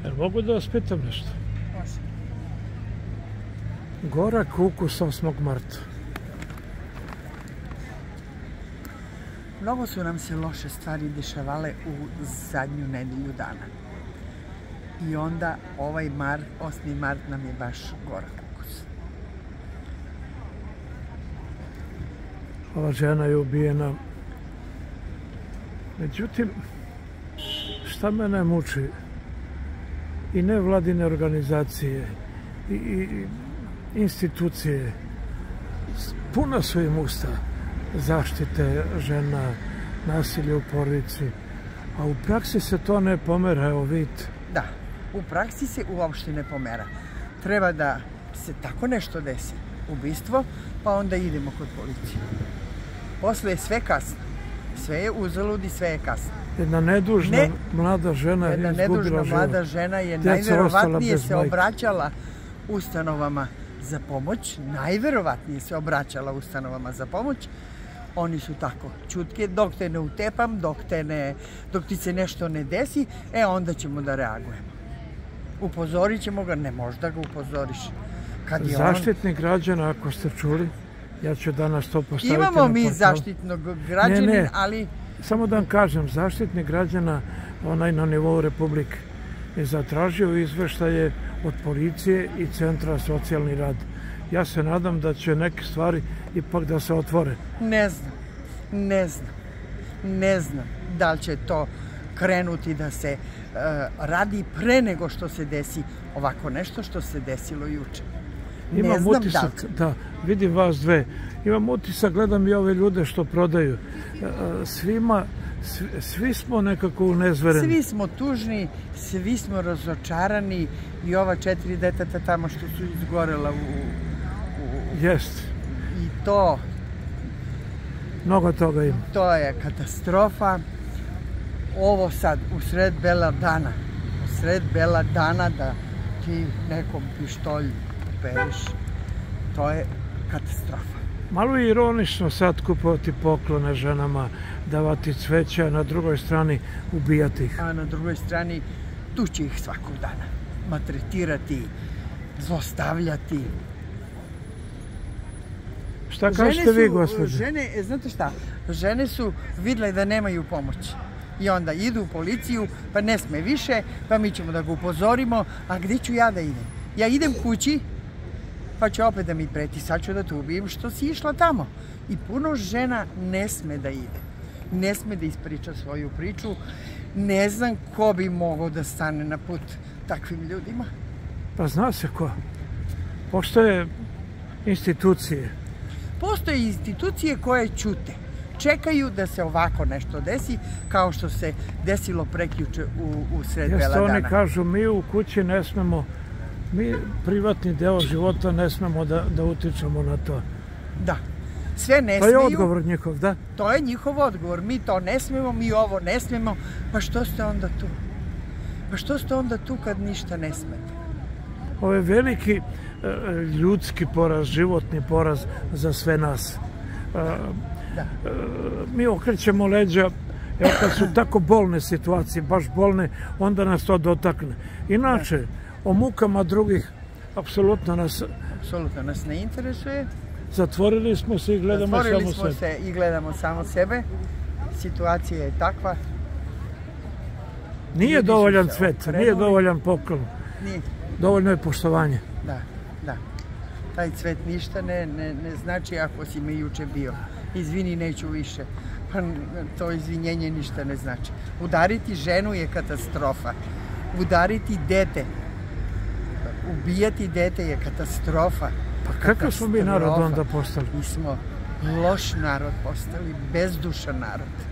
Jer mogu da vas pitam nešto? Može. Gorak ukus 8. marta. Mnogo su nam se loše stvari dešavale u zadnju nedelju dana. I onda ovaj 8. mart nam je baš gorak ukus. Ova žena je ubijena. Međutim, šta mene muči? I nevladine organizacije, i institucije, puna su im usta zaštite žena, nasilja u porodici, a u praksi se to ne pomera, evo vidite. Da, u praksi se uopšte ne pomera. Treba da se tako nešto desi, ubistvo, pa onda idemo kod policije. Posle je sve kasno. Sve je uzalud i sve je kasno. Jedna nedužna mlada žena je izgubila život. Jedna nedužna mlada žena je najverovatnije se obraćala ustanovama za pomoć. Najverovatnije se obraćala ustanovama za pomoć. Oni su tako čutke, dok te ne utepam, dok ti se nešto ne desi, onda ćemo da reagujemo. Upozorit ćemo ga, ne možda ga upozoriš. Zaštitnik građana, ako ste čuli, ja ću danas to postaviti na portal. Imamo mi zaštitnog građanina, ali... Samo da vam kažem, zaštitnik građana, onaj na nivou Republike, je zatražio izveštaje od policije i Centra socijalni rad. Ja se nadam da će neke stvari ipak da se otvore. Ne znam da li će to krenuti da se radi pre nego što se desi ovako nešto što se desilo juče. Imam utisak, da, vidim vas dve, imam utisak, gledam i ove ljude što prodaju. Svi smo nekako unezvereni. Svi smo tužni, svi smo razočarani i ova 4 deteta tamo što su izgorela Jest. I to... Mnogo toga ima. To je katastrofa. Ovo sad, u sred bela dana, da ti nekom pištolj uperiš, to je katastrofa. Malo je ironično sad kupovati poklone ženama, davati cveća, a na drugoj strani ubijati ih. A na drugoj strani tući ih svakog dana. Maltretirati, zlostavljati. Šta kažete vi, gospođo? Znate šta, žene su vidjele da nemaju pomoć. I onda idu u policiju, pa ne sme više, pa mi ćemo da ga upozorimo, a gdje ću ja da idem? Ja idem kući, pa će opet da mi preti, sad ću da te ubijem što si išla tamo. I puno žena ne sme da ide. Ne sme da ispriča svoju priču. Ne znam ko bi mogao da stane na put takvim ljudima. Pa zna se ko. Postoje institucije. Postoje institucije koje ćute. Čekaju da se ovako nešto desi, kao što se desilo prekjuče u sred bela dana. Oni kažu, mi u kući ne smemo, mi privatni deo života ne smemo da utičemo na to. Da, sve ne smiju. To je odgovor njihov, da? To je njihov odgovor. Mi to ne smemo, mi ovo ne smemo. Pa što ste onda tu? Pa što ste onda tu kad ništa ne smete? Ovo je veliki ljudski poraz, životni poraz za sve nas. Mi okrećemo leđa, kad su tako bolne situacije, baš bolne, onda nas to dotakne. Inače, o mukama drugih, apsolutno nas ne interesuje. Zatvorili smo se i gledamo samo sebe. Zatvorili smo se i gledamo samo sebe. Situacija je takva. Nije dovoljan cvet, nije dovoljan poklon. Dovoljno je poštovanje. Da. Taj cvet ništa ne znači ako si me juče bio. Izvini, neću više. Pa to izvinjenje ništa ne znači. Udariti ženu je katastrofa. Udariti dete, ubijati dete je katastrofa. Pa kakav smo mi narod onda postali? Mi smo loš narod postali, bezdušan narod.